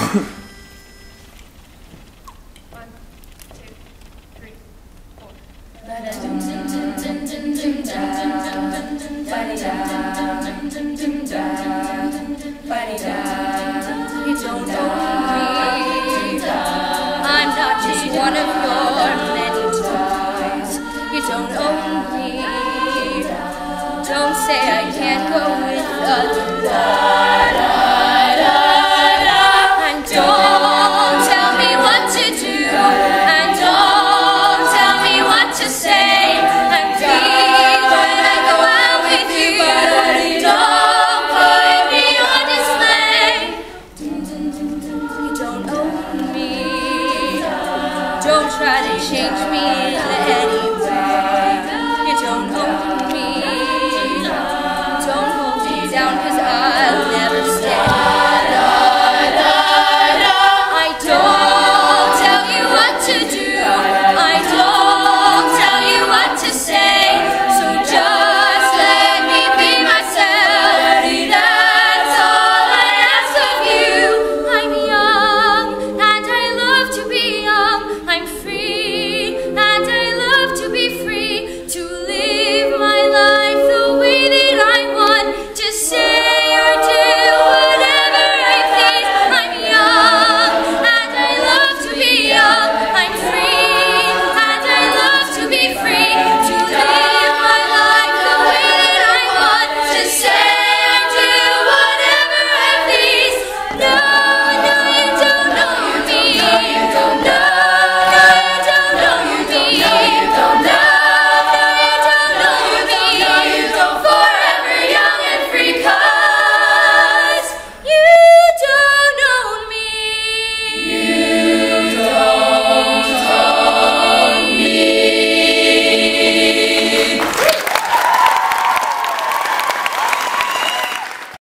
You don't own me. I'm not just one of your many toys. You don't own me. Don't say I can't go with other boys.